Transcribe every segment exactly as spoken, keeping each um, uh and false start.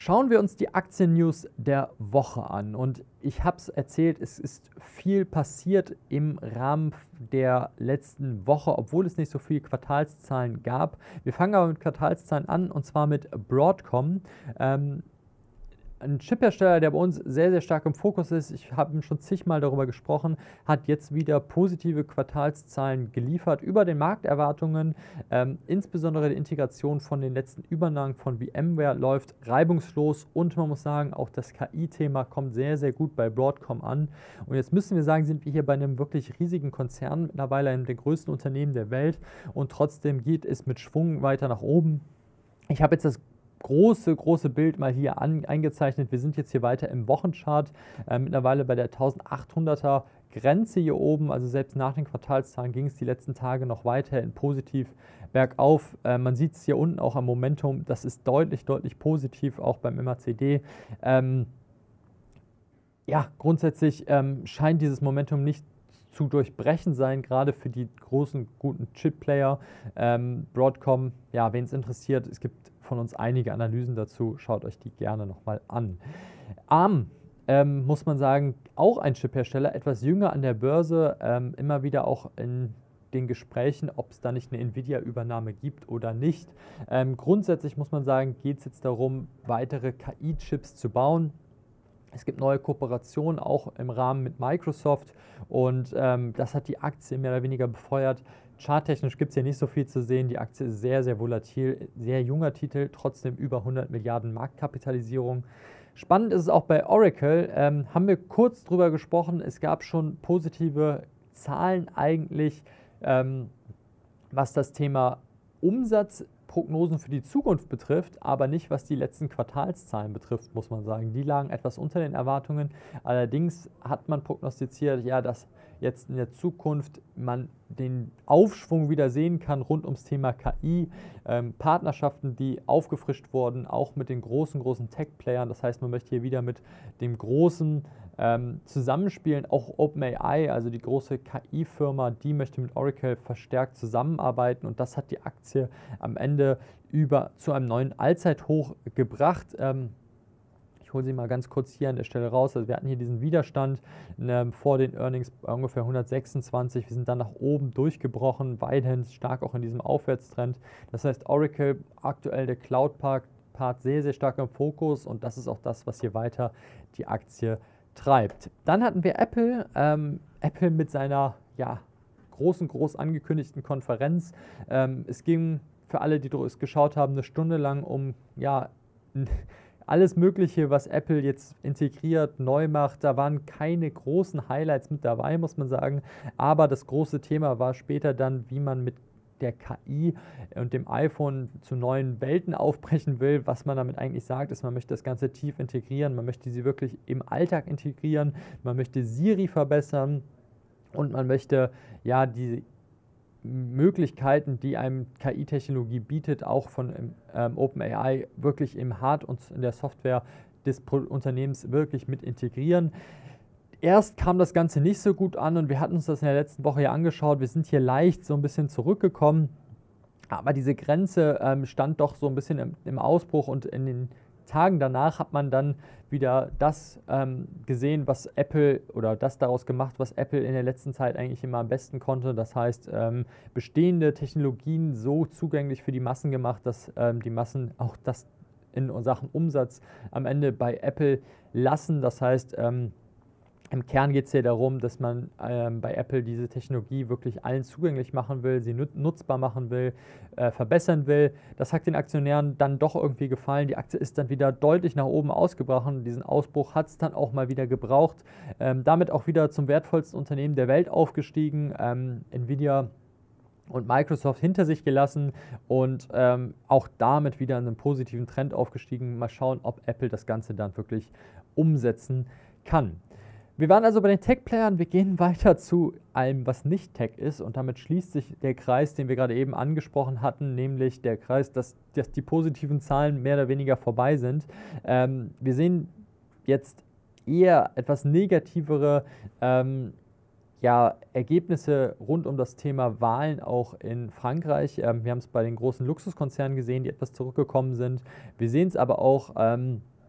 Schauen wir uns die Aktien-News der Woche an. Und ich habe es erzählt, es ist viel passiert im Rahmen der letzten Woche, obwohl es nicht so viele Quartalszahlen gab. Wir fangen aber mit Quartalszahlen an, und zwar mit Broadcom. Ähm, Ein Chiphersteller, der bei uns sehr, sehr stark im Fokus ist, ich habe schon zigmal darüber gesprochen, hat jetzt wieder positive Quartalszahlen geliefert über den Markterwartungen. Ähm, insbesondere die Integration von den letzten Übernahmen von VMware läuft reibungslos, und man muss sagen, auch das K I-Thema kommt sehr, sehr gut bei Broadcom an. Und jetzt müssen wir sagen, sind wir hier bei einem wirklich riesigen Konzern, mittlerweile einem der größten Unternehmen der Welt, und trotzdem geht es mit Schwung weiter nach oben. Ich habe jetzt das große, große Bild mal hier an, eingezeichnet. Wir sind jetzt hier weiter im Wochenchart, äh, mittlerweile bei der eintausendachthunderter Grenze hier oben. Also selbst nach den Quartalszahlen ging es die letzten Tage noch weiterhin positiv bergauf. Äh, man sieht es hier unten auch am Momentum, das ist deutlich, deutlich positiv, auch beim M A C D. Ähm, ja, grundsätzlich ähm, scheint dieses Momentum nicht zu durchbrechen sein, gerade für die großen, guten Chip-Player. Ähm, Broadcom, ja, wen es interessiert, es gibt von uns einige Analysen dazu, schaut euch die gerne nochmal an. ARM, ähm, muss man sagen, auch ein Chip-Hersteller, etwas jünger an der Börse, ähm, immer wieder auch in den Gesprächen, ob es da nicht eine Nvidia-Übernahme gibt oder nicht. Ähm, grundsätzlich muss man sagen, geht es jetzt darum, weitere K I-Chips zu bauen. Es gibt neue Kooperationen auch im Rahmen mit Microsoft, und ähm, das hat die Aktie mehr oder weniger befeuert. Charttechnisch gibt es hier nicht so viel zu sehen. Die Aktie ist sehr, sehr volatil, sehr junger Titel, trotzdem über hundert Milliarden Marktkapitalisierung. Spannend ist es auch bei Oracle, ähm, haben wir kurz drüber gesprochen. Es gab schon positive Zahlen eigentlich, ähm, was das Thema Umsatzprognosen für die Zukunft betrifft, aber nicht was die letzten Quartalszahlen betrifft, muss man sagen. Die lagen etwas unter den Erwartungen. Allerdings hat man prognostiziert, ja, dass jetzt in der Zukunft man den Aufschwung wieder sehen kann rund ums Thema K I, ähm, Partnerschaften, die aufgefrischt wurden, auch mit den großen, großen Tech-Playern. Das heißt, man möchte hier wieder mit dem großen ähm, zusammenspielen. Auch OpenAI, also die große K I-Firma, die möchte mit Oracle verstärkt zusammenarbeiten, und das hat die Aktie am Ende über zu einem neuen Allzeithoch gebracht. Ähm, Ich hole sie mal ganz kurz hier an der Stelle raus. Also wir hatten hier diesen Widerstand ne, vor den Earnings bei ungefähr hundertsechsundzwanzig. Wir sind dann nach oben durchgebrochen, weiterhin stark auch in diesem Aufwärtstrend. Das heißt, Oracle, aktuell der Cloud-Part, sehr, sehr stark im Fokus, und das ist auch das, was hier weiter die Aktie treibt. Dann hatten wir Apple, ähm, Apple mit seiner ja, großen, groß angekündigten Konferenz. Ähm, es ging für alle, die es geschaut haben, eine Stunde lang um ja, alles Mögliche, was Apple jetzt integriert, neu macht. Da waren keine großen Highlights mit dabei, muss man sagen. Aber das große Thema war später dann, wie man mit der K I und dem iPhone zu neuen Welten aufbrechen will. Was man damit eigentlich sagt, ist, man möchte das Ganze tief integrieren. Man möchte sie wirklich im Alltag integrieren. Man möchte Siri verbessern, und man möchte ja die Möglichkeiten, die einem K I-Technologie bietet, auch von ähm, OpenAI wirklich im Hard- und in der Software des Pro- Unternehmens wirklich mit integrieren. Erst kam das Ganze nicht so gut an, und wir hatten uns das in der letzten Woche ja angeschaut. Wir sind hier leicht so ein bisschen zurückgekommen, aber diese Grenze ähm, stand doch so ein bisschen im, im Ausbruch, und in den Tagen danach hat man dann wieder das ähm, gesehen, was Apple oder das daraus gemacht, was Apple in der letzten Zeit eigentlich immer am besten konnte. Das heißt, ähm, bestehende Technologien so zugänglich für die Massen gemacht, dass ähm, die Massen auch das in Sachen Umsatz am Ende bei Apple lassen. Das heißt, ähm, im Kern geht es hier darum, dass man ähm, bei Apple diese Technologie wirklich allen zugänglich machen will, sie nut- nutzbar machen will, äh, verbessern will. Das hat den Aktionären dann doch irgendwie gefallen. Die Aktie ist dann wieder deutlich nach oben ausgebrochen. Diesen Ausbruch hat es dann auch mal wieder gebraucht. Ähm, damit auch wieder zum wertvollsten Unternehmen der Welt aufgestiegen. Ähm, Nvidia und Microsoft hinter sich gelassen, und ähm, auch damit wieder in einen positiven Trend aufgestiegen. Mal schauen, ob Apple das Ganze dann wirklich umsetzen kann. Wir waren also bei den Tech-Playern, wir gehen weiter zu allem, was nicht Tech ist, und damit schließt sich der Kreis, den wir gerade eben angesprochen hatten, nämlich der Kreis, dass, dass die positiven Zahlen mehr oder weniger vorbei sind. Ähm, wir sehen jetzt eher etwas negativere ähm, ja, Ergebnisse rund um das Thema Wahlen auch in Frankreich. Ähm, wir haben es bei den großen Luxuskonzernen gesehen, die etwas zurückgekommen sind. Wir sehen es aber auch ähm,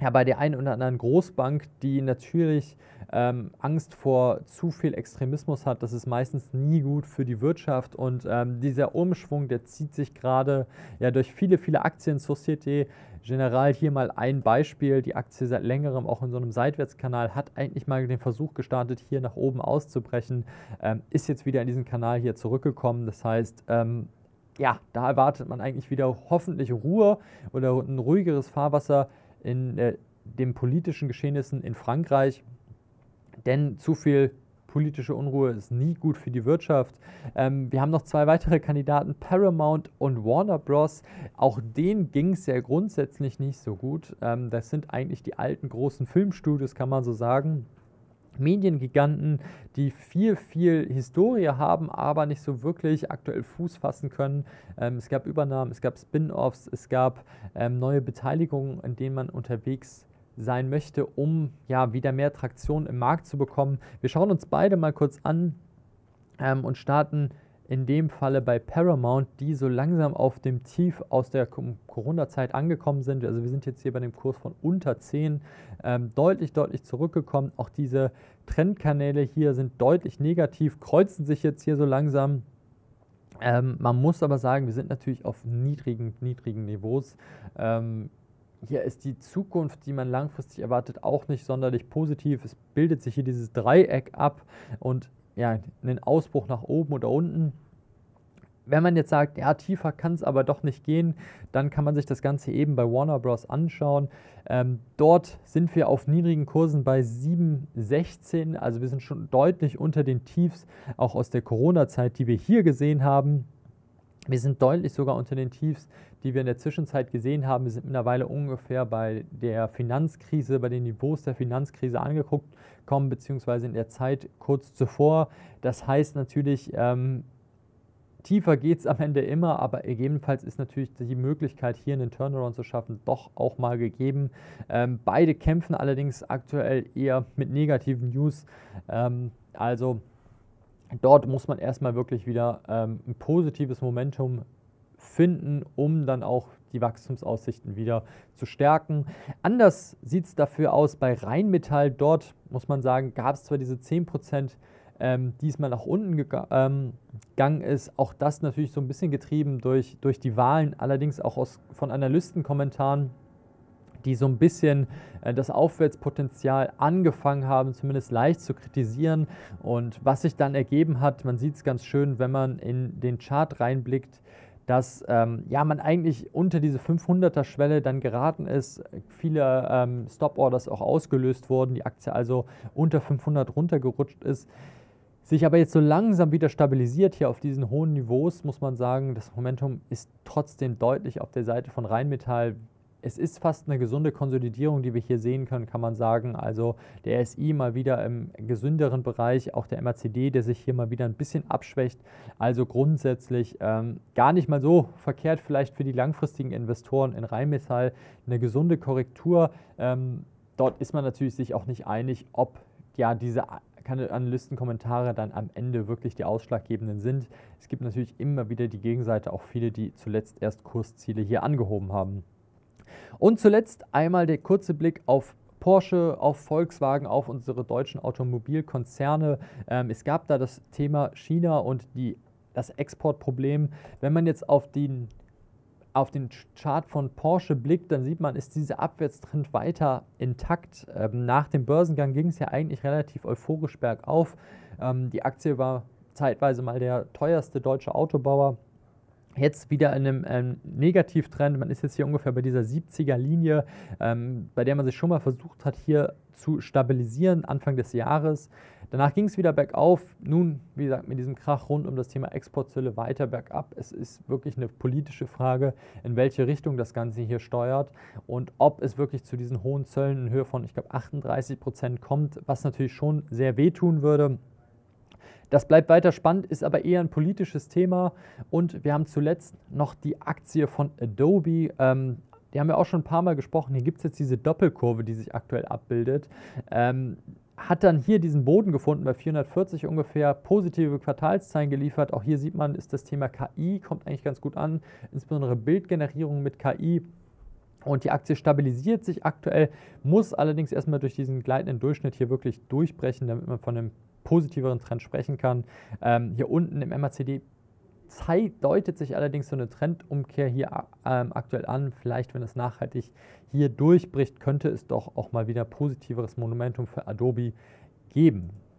ja, bei der einen oder anderen Großbank, die natürlich ähm, Angst vor zu viel Extremismus hat. Das ist meistens nie gut für die Wirtschaft und ähm, dieser Umschwung, der zieht sich gerade ja durch viele, viele Aktien. Société Générale, hier mal ein Beispiel, die Aktie seit längerem auch in so einem Seitwärtskanal, hat eigentlich mal den Versuch gestartet, hier nach oben auszubrechen, ähm, ist jetzt wieder in diesen Kanal hier zurückgekommen. Das heißt, ähm, ja, da erwartet man eigentlich wieder hoffentlich Ruhe oder ein ruhigeres Fahrwasser in äh, den politischen Geschehnissen in Frankreich, denn zu viel politische Unruhe ist nie gut für die Wirtschaft. Ähm, wir haben noch zwei weitere Kandidaten, Paramount und Warner Bros. Auch denen ging es ja grundsätzlich nicht so gut. Ähm, das sind eigentlich die alten großen Filmstudios, kann man so sagen. Mediengiganten, die viel, viel Historie haben, aber nicht so wirklich aktuell Fuß fassen können. Ähm, es gab Übernahmen, es gab Spin-offs, es gab ähm, neue Beteiligungen, in denen man unterwegs sein möchte, um ja wieder mehr Traktion im Markt zu bekommen. Wir schauen uns beide mal kurz an ähm, und starten in dem Falle bei Paramount, die so langsam auf dem Tief aus der Corona-Zeit angekommen sind. Also wir sind jetzt hier bei dem Kurs von unter zehn, ähm, deutlich, deutlich zurückgekommen. Auch diese Trendkanäle hier sind deutlich negativ, kreuzen sich jetzt hier so langsam. Ähm, man muss aber sagen, wir sind natürlich auf niedrigen, niedrigen Niveaus. Ähm, hier ist die Zukunft, die man langfristig erwartet, auch nicht sonderlich positiv. Es bildet sich hier dieses Dreieck ab und ja, einen Ausbruch nach oben oder unten. Wenn man jetzt sagt, ja, tiefer kann es aber doch nicht gehen, dann kann man sich das Ganze eben bei Warner Bros. Anschauen. Ähm, dort sind wir auf niedrigen Kursen bei sieben Komma sechzehn, also wir sind schon deutlich unter den Tiefs, auch aus der Corona-Zeit, die wir hier gesehen haben. Wir sind deutlich sogar unter den Tiefs, die wir in der Zwischenzeit gesehen haben. Wir sind mittlerweile ungefähr bei der Finanzkrise, bei den Niveaus der Finanzkrise angekommen, beziehungsweise in der Zeit kurz zuvor. Das heißt natürlich, ähm, tiefer geht es am Ende immer, aber gegebenenfalls ist natürlich die Möglichkeit, hier einen Turnaround zu schaffen, doch auch mal gegeben. Ähm, beide kämpfen allerdings aktuell eher mit negativen News. Ähm, also dort muss man erstmal wirklich wieder ähm, ein positives Momentum finden, um dann auch die Wachstumsaussichten wieder zu stärken. Anders sieht es dafür aus bei Rheinmetall. Dort muss man sagen, gab es zwar diese zehn Prozent, ähm, diesmal nach unten gega ähm, gegangen ist. Auch das natürlich so ein bisschen getrieben durch, durch die Wahlen, allerdings auch aus, von Analystenkommentaren, die so ein bisschen äh, das Aufwärtspotenzial angefangen haben, zumindest leicht zu kritisieren. Und was sich dann ergeben hat, man sieht es ganz schön, wenn man in den Chart reinblickt, dass ähm, ja, man eigentlich unter diese fünfhunderter-Schwelle dann geraten ist, viele ähm, Stop-Orders auch ausgelöst wurden, die Aktie also unter fünfhundert runtergerutscht ist, sich aber jetzt so langsam wieder stabilisiert hier auf diesen hohen Niveaus, muss man sagen, das Momentum ist trotzdem deutlich auf der Seite von Rheinmetall. Es ist fast eine gesunde Konsolidierung, die wir hier sehen können, kann man sagen. Also der R S I mal wieder im gesünderen Bereich, auch der M A C D, der sich hier mal wieder ein bisschen abschwächt. Also grundsätzlich ähm, gar nicht mal so verkehrt vielleicht für die langfristigen Investoren in Rheinmetall. Eine gesunde Korrektur. Ähm, dort ist man natürlich sich auch nicht einig, ob ja diese Analystenkommentare dann am Ende wirklich die ausschlaggebenden sind. Es gibt natürlich immer wieder die Gegenseite, auch viele, die zuletzt erst Kursziele hier angehoben haben. Und zuletzt einmal der kurze Blick auf Porsche, auf Volkswagen, auf unsere deutschen Automobilkonzerne. Ähm, es gab da das Thema China und die, das Exportproblem. Wenn man jetzt auf den, auf den Chart von Porsche blickt, dann sieht man, ist dieser Abwärtstrend weiter intakt. Ähm, nach dem Börsengang ging es ja eigentlich relativ euphorisch bergauf. Ähm, die Aktie war zeitweise mal der teuerste deutsche Autobauer. Jetzt wieder in einem ähm, Negativtrend. Man ist jetzt hier ungefähr bei dieser siebziger-Linie, ähm, bei der man sich schon mal versucht hat, hier zu stabilisieren, Anfang des Jahres. Danach ging es wieder bergauf. Nun, wie gesagt, mit diesem Krach rund um das Thema Exportzölle weiter bergab. Es ist wirklich eine politische Frage, in welche Richtung das Ganze hier steuert und ob es wirklich zu diesen hohen Zöllen in Höhe von, ich glaube, achtunddreißig Prozent kommt, was natürlich schon sehr wehtun würde. Das bleibt weiter spannend, ist aber eher ein politisches Thema. Und wir haben zuletzt noch die Aktie von Adobe. Ähm, die haben wir auch schon ein paar Mal gesprochen. Hier gibt es jetzt diese Doppelkurve, die sich aktuell abbildet. Ähm, hat dann hier diesen Boden gefunden, bei vierhundertvierzig ungefähr, positive Quartalszahlen geliefert. Auch hier sieht man, ist das Thema K I, kommt eigentlich ganz gut an, insbesondere Bildgenerierung mit K I. Und die Aktie stabilisiert sich aktuell, muss allerdings erstmal durch diesen gleitenden Durchschnitt hier wirklich durchbrechen, damit man von einem positiveren Trend sprechen kann. Ähm, hier unten im M A C D Zeit deutet sich allerdings so eine Trendumkehr hier ähm, aktuell an. Vielleicht, wenn es nachhaltig hier durchbricht, könnte es doch auch mal wieder positiveres Momentum für Adobe geben.